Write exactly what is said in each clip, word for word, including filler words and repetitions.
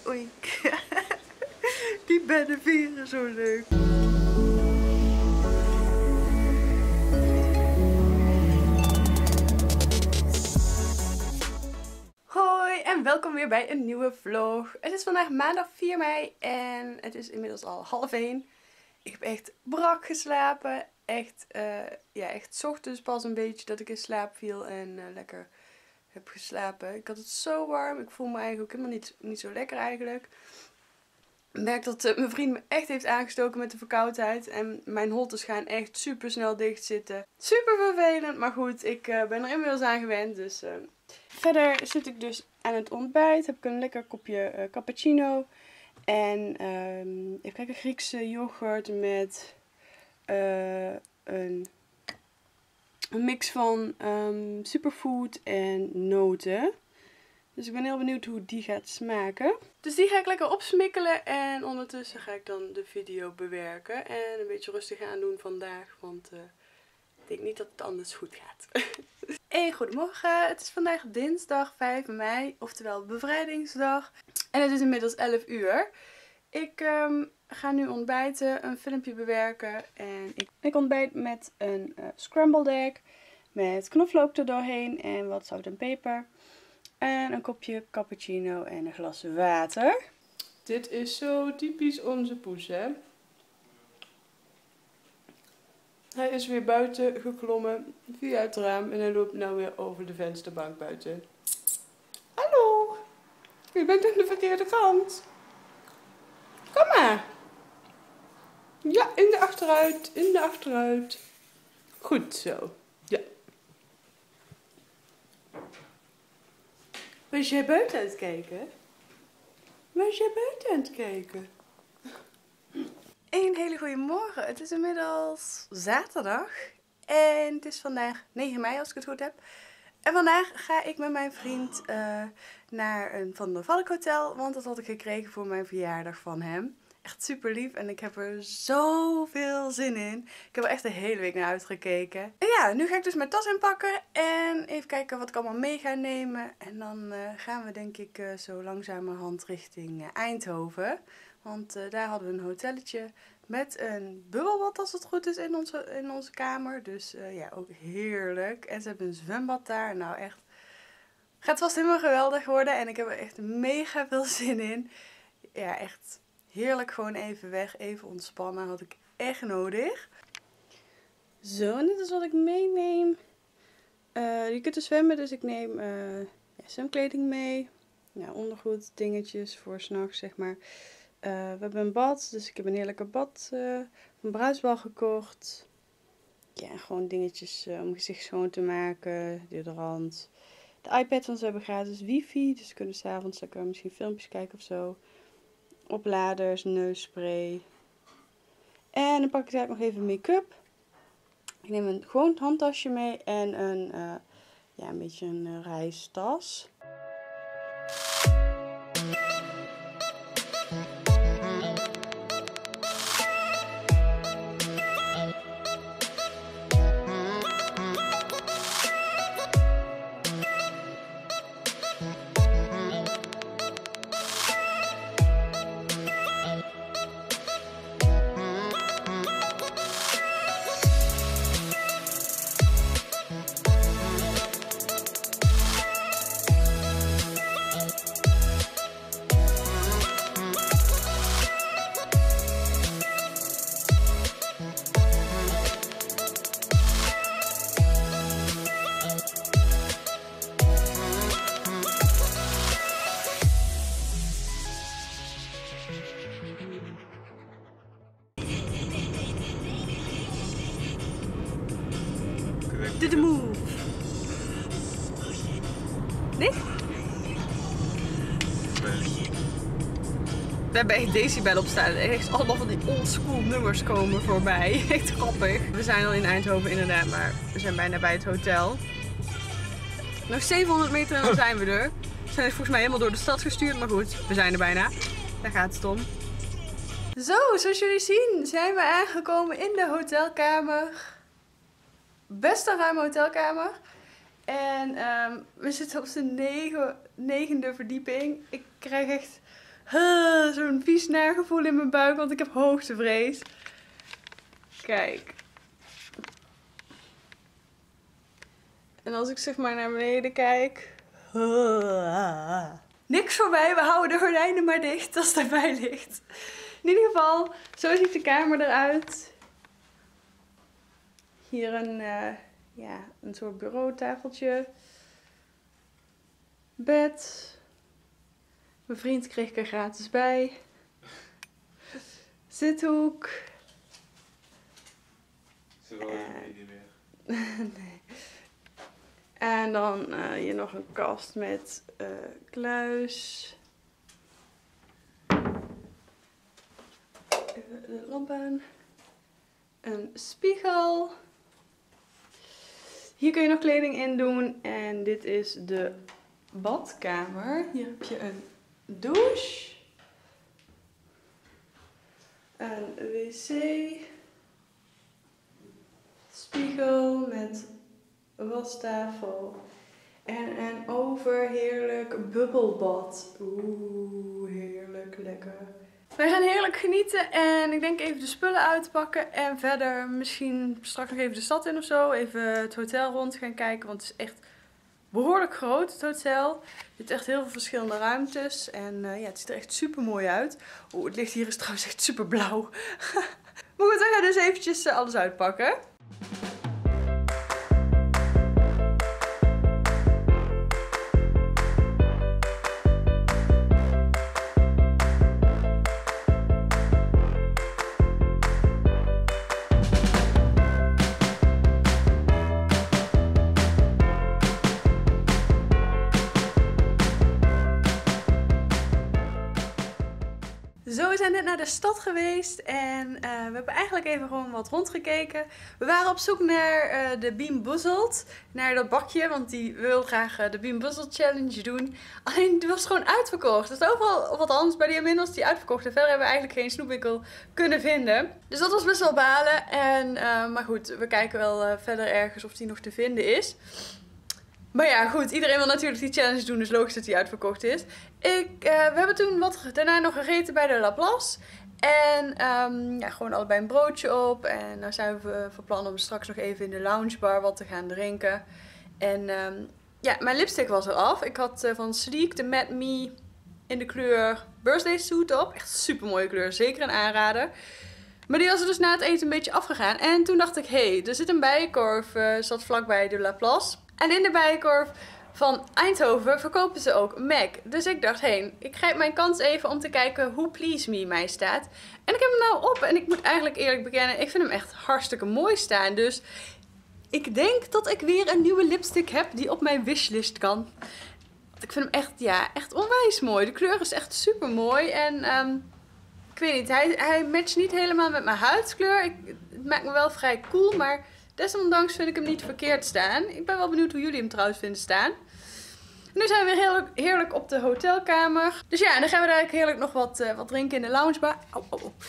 oink. Die bedden vieren zo leuk. Hoi en welkom weer bij een nieuwe vlog. Het is vandaag maandag vier mei en het is inmiddels al half één. Ik heb echt brak geslapen. Echt, uh, ja, echt 's ochtends pas een beetje dat ik in slaap viel en uh, lekker heb geslapen. Ik had het zo warm. Ik voel me eigenlijk ook helemaal niet, niet zo lekker eigenlijk. Ik merk dat uh, mijn vriend me echt heeft aangestoken met de verkoudheid. En mijn holtes gaan echt super snel dicht zitten. Super vervelend, maar goed, ik uh, ben er inmiddels aan gewend. Dus, uh... Verder zit ik dus aan het ontbijt. Heb ik een lekker kopje uh, cappuccino. En um, even kijken, Griekse yoghurt met uh, een, een mix van um, superfood en noten. Dus ik ben heel benieuwd hoe die gaat smaken. Dus die ga ik lekker opsmikkelen en ondertussen ga ik dan de video bewerken. En een beetje rustig aandoen vandaag, want uh, ik denk niet dat het anders goed gaat. Hey, goedemorgen. Het is vandaag dinsdag vijf mei, oftewel bevrijdingsdag. En het is inmiddels elf uur. Ik um, ga nu ontbijten, een filmpje bewerken. En ik, ik ontbijt met een uh, scrambled egg. Met knoflook er doorheen en wat zout en peper. En een kopje cappuccino en een glas water. Dit is zo typisch onze poes, hè? Hij is weer buiten geklommen via het raam en hij loopt nou weer over de vensterbank buiten. Hallo! Je bent aan de verkeerde kant. Kom maar! Ja, in de achteruit, in de achteruit. Goed zo. Ja. Was jij buiten aan het kijken? Was jij buiten aan het kijken? Een hele goede morgen. Het is inmiddels zaterdag. En het is vandaag negen mei als ik het goed heb. En vandaag ga ik met mijn vriend uh, naar een Van der Valk hotel. Want dat had ik gekregen voor mijn verjaardag van hem. Echt super lief en ik heb er zoveel zin in. Ik heb er echt de hele week naar uitgekeken. En ja, nu ga ik dus mijn tas inpakken en even kijken wat ik allemaal mee ga nemen. En dan uh, gaan we denk ik uh, zo langzamerhand richting uh, Eindhoven. Want uh, daar hadden we een hotelletje met een bubbelbad als het goed is in onze, in onze kamer. Dus uh, ja, ook heerlijk. En ze hebben een zwembad daar. Nou echt, gaat vast helemaal geweldig worden. En ik heb er echt mega veel zin in. Ja, echt heerlijk gewoon even weg, even ontspannen. Had ik echt nodig. Zo, en dit is wat ik meeneem. Uh, je kunt er zwemmen, dus ik neem uh, ja, zwemkleding mee. Ja, ondergoed, dingetjes voor 's nachts, zeg maar. Uh, we hebben een bad, dus ik heb een heerlijke bad, uh, een bruisbal gekocht. Ja, gewoon dingetjes uh, om je gezicht schoon te maken, deodorant. De iPad, want we hebben gratis wifi, dus we kunnen 's avonds lekker misschien filmpjes kijken of zo. Opladers, neusspray. En dan pak ik daar nog even make-up. Ik neem een gewoon handtasje mee en een, uh, ja, een beetje een uh, reistas. Do the move. Nee? We hebben echt decibel op staan. Echt allemaal van die oldschool nummers komen voorbij. Echt grappig. We zijn al in Eindhoven inderdaad, maar we zijn bijna bij het hotel. Nog zevenhonderd meter en dan zijn we er. We zijn volgens mij helemaal door de stad gestuurd, maar goed, we zijn er bijna. Daar gaat het om. Zo, zoals jullie zien zijn we aangekomen in de hotelkamer. Best een ruime hotelkamer. En um, we zitten op de negen, negende verdieping. Ik krijg echt Uh, Zo'n vies nagevoel in mijn buik, want ik heb hoogtevrees. Kijk. En als ik zeg maar naar beneden kijk. Uh, niks voorbij, we houden de gordijnen maar dicht als het erbij ligt. In ieder geval, zo ziet de kamer eruit. Hier een, uh, ja, een soort bureautafeltje. Bed. Mijn vriend kreeg ik er gratis bij. Zithoek. Ze wil je niet meer. Nee. En dan uh, hier nog een kast met uh, kluis. Even de lamp aan. Een spiegel. Hier kun je nog kleding in doen. En dit is de badkamer. Hier heb je een douche. Een wc. Spiegel met wastafel. En een overheerlijk bubbelbad. Oeh, heerlijk lekker. Wij gaan heerlijk genieten en ik denk even de spullen uitpakken. En verder misschien straks nog even de stad in of zo. Even het hotel rond gaan kijken, want het is echt behoorlijk groot, het hotel. Er zitten echt heel veel verschillende ruimtes. En uh, ja, het ziet er echt super mooi uit. Oeh, het licht hier is trouwens echt super blauw. Maar goed, we gaan dus eventjes uh, alles uitpakken. Zo, we zijn net naar de stad geweest en uh, we hebben eigenlijk even gewoon wat rondgekeken. We waren op zoek naar uh, de Bean Boozled, naar dat bakje, want die wil graag uh, de Bean Boozled Challenge doen. Alleen die was gewoon uitverkocht. Er staat overal wat anders bij die inmiddels die uitverkocht. En verder hebben we eigenlijk geen snoepwinkel kunnen vinden. Dus dat was best wel balen. En, uh, maar goed, we kijken wel uh, verder ergens of die nog te vinden is. Maar ja, goed, iedereen wil natuurlijk die challenge doen, dus logisch dat die uitverkocht is. Ik, uh, we hebben toen wat daarna nog gegeten bij de Laplace. En um, ja, gewoon allebei een broodje op. En nou zijn we van plan om straks nog even in de loungebar wat te gaan drinken. En um, ja, mijn lipstick was eraf. Ik had uh, van Sleek de Matte Me in de kleur Birthday Suit op. Echt super mooie kleur, zeker een aanrader. Maar die was er dus na het eten een beetje afgegaan. En toen dacht ik, hé, hey, er zit een bijenkorf, uh, zat vlakbij de Laplace. En in de bijenkorf van Eindhoven verkopen ze ook MAC. Dus ik dacht, hé, hey, ik grijp mijn kans even om te kijken hoe Please Me mij staat. En ik heb hem nou op en ik moet eigenlijk eerlijk bekennen, ik vind hem echt hartstikke mooi staan. Dus ik denk dat ik weer een nieuwe lipstick heb die op mijn wishlist kan. Ik vind hem echt, ja, echt onwijs mooi. De kleur is echt super mooi en um, ik weet niet, hij, hij matcht niet helemaal met mijn huidskleur. Ik, het maakt me wel vrij cool, maar desondanks vind ik hem niet verkeerd staan. Ik ben wel benieuwd hoe jullie hem trouwens vinden staan. Nu zijn we weer heerlijk, heerlijk op de hotelkamer. Dus ja, en dan gaan we eigenlijk heerlijk nog wat, uh, wat drinken in de loungebar. Au, au, au.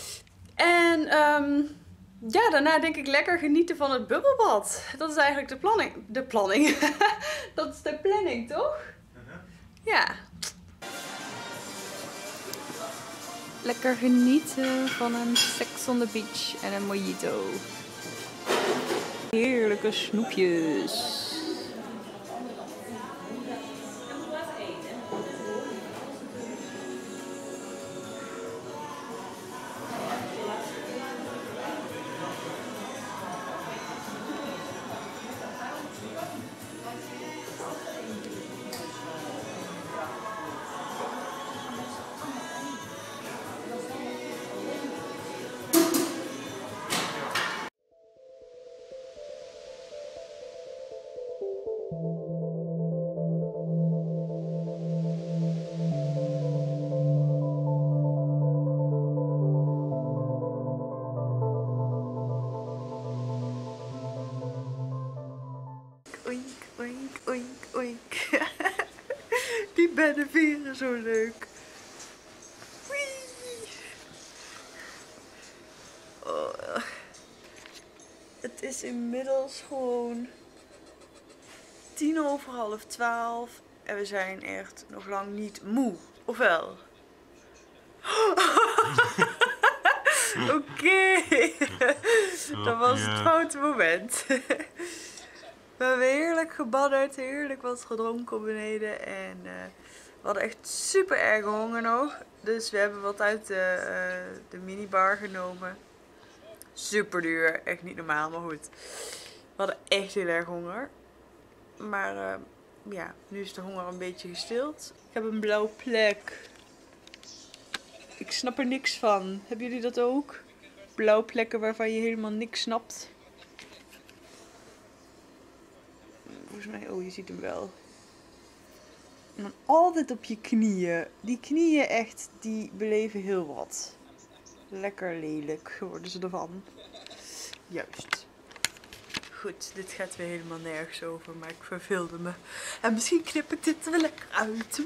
En um, ja, daarna denk ik lekker genieten van het bubbelbad. Dat is eigenlijk de planning. De planning. Dat is de planning, toch? Uh-huh. Ja. Lekker genieten van een sex on the beach en een mojito. Heerlijke snoepjes. Oink, oink, oink, oink. Die bedden vieren zo leuk. Wee. Oh. Het is inmiddels gewoon tien over half twaalf. En we zijn echt nog lang niet moe. Of wel? Oké. Okay. Dat was het foute moment. We hebben heerlijk gebadderd, heerlijk wat gedronken beneden. En uh, we hadden echt super erg honger nog. Dus we hebben wat uit de, uh, de minibar genomen. Super duur, echt niet normaal, maar goed. We hadden echt heel erg honger. Maar uh, ja, nu is de honger een beetje gestild. Ik heb een blauwe plek. Ik snap er niks van. Hebben jullie dat ook? Blauwe plekken waarvan je helemaal niks snapt. Volgens mij, oh je ziet hem wel. En dan altijd op je knieën. Die knieën echt, die beleven heel wat. Lekker lelijk worden ze ervan. Juist. Goed, dit gaat weer helemaal nergens over, maar ik verveelde me. En misschien knip ik dit er wel lekker uit.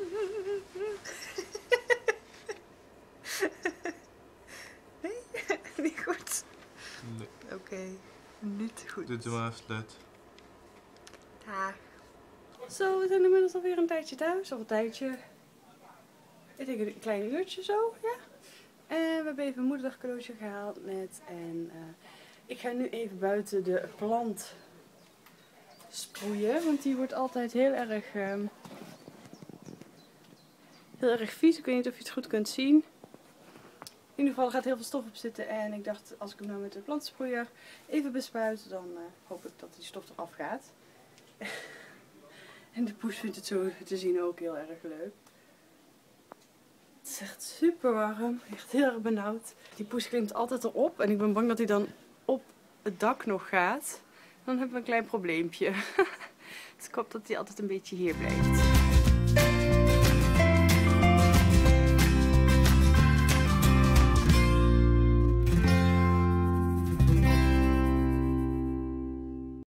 Nee? Niet goed? Nee. Oké, okay. Niet goed. Dit is maar even net. Dag. Zo, we zijn inmiddels alweer een tijdje thuis. Of een tijdje. Ik denk een klein uurtje zo, ja. En we hebben even een moederdag cadeautje gehaald net. En uh, ik ga nu even buiten de plant sproeien. Want die wordt altijd heel erg, uh, heel erg vies. Ik weet niet of je het goed kunt zien. In ieder geval er gaat heel veel stof op zitten. En ik dacht, als ik hem nou met de plantsproeier even bespuit, dan uh, hoop ik dat die stof eraf gaat. En de poes vindt het zo te zien ook heel erg leuk. Het is echt super warm. Echt heel erg benauwd. Die poes klimt altijd erop. En ik ben bang dat hij dan op het dak nog gaat. Dan hebben we een klein probleempje. Dus ik hoop dat hij altijd een beetje hier blijft.